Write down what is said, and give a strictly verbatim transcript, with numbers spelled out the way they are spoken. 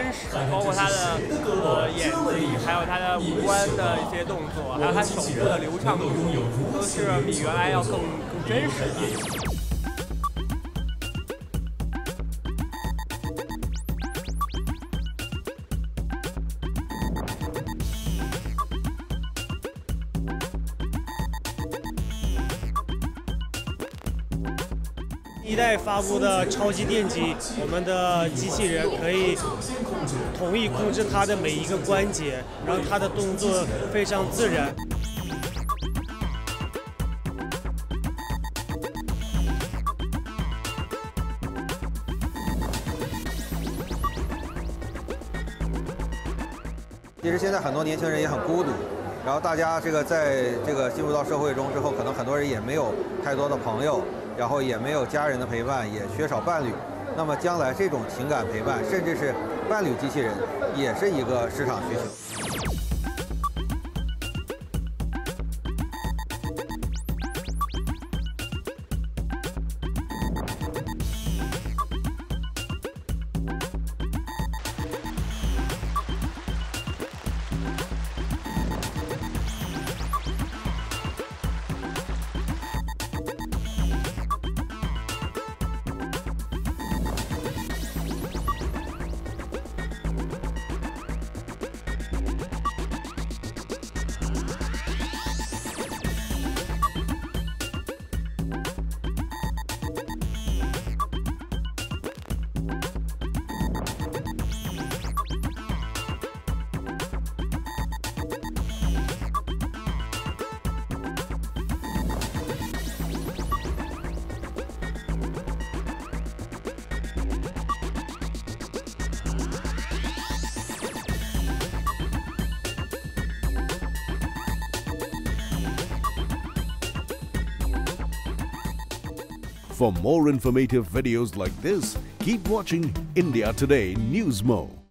实，包括他的呃眼睛，还有他的五官的一些动作，还有他手部的流畅度，都是比原来要更更真实的。 一代发布的超级电机，我们的机器人可以统一控制它的每一个关节，让它的动作非常自然。 其实现在很多年轻人也很孤独，然后大家这个在这个进入到社会中之后，可能很多人也没有太多的朋友。 然后也没有家人的陪伴，也缺少伴侣。那么将来这种情感陪伴，甚至是伴侣机器人，也是一个市场需求。 For more informative videos like this, keep watching India Today Newsmo.